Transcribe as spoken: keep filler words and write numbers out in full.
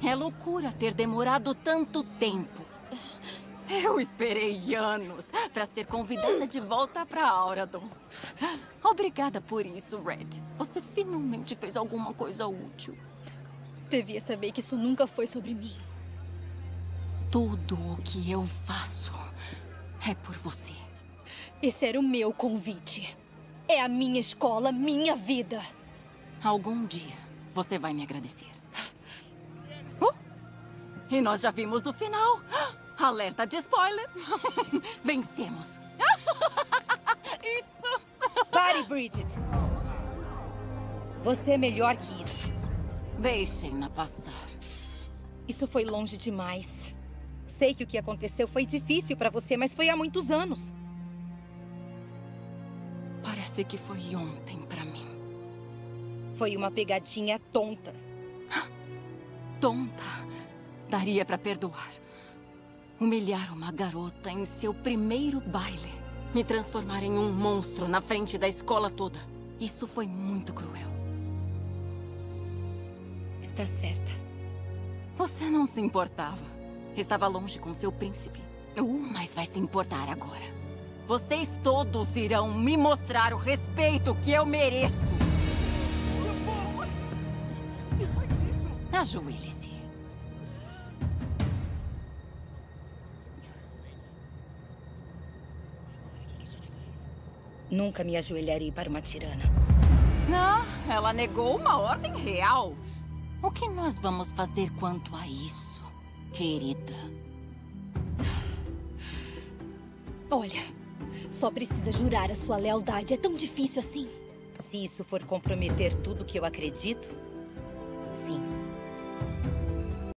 É loucura ter demorado tanto tempo. Eu esperei anos para ser convidada de volta para Auradon. Obrigada por isso, Red. Você finalmente fez alguma coisa útil. Devia saber que isso nunca foi sobre mim. Tudo o que eu faço é por você. Esse era o meu convite. É a minha escola, minha vida. Algum dia você vai me agradecer. Uh! E nós já vimos o final. Alerta de spoiler. Vencemos. Isso. Pare, Bridget. Você é melhor que isso. Deixem-na passar. Isso foi longe demais. Sei que o que aconteceu foi difícil pra você, mas foi há muitos anos. Parece que foi ontem pra mim. Foi uma pegadinha tonta. Tonta? Daria pra perdoar. Humilhar uma garota em seu primeiro baile. Me transformar em um monstro na frente da escola toda. Isso foi muito cruel. Está certa. Você não se importava. Estava longe com seu príncipe. Uh, mas vai se importar agora. Vocês todos irão me mostrar o respeito que eu mereço. Ajoelhe-se. Nunca me ajoelharei para uma tirana. Não, ela negou uma ordem real. O que nós vamos fazer quanto a isso, querida? Olha, só precisa jurar a sua lealdade. É tão difícil assim. Se isso for comprometer tudo que eu acredito, sim.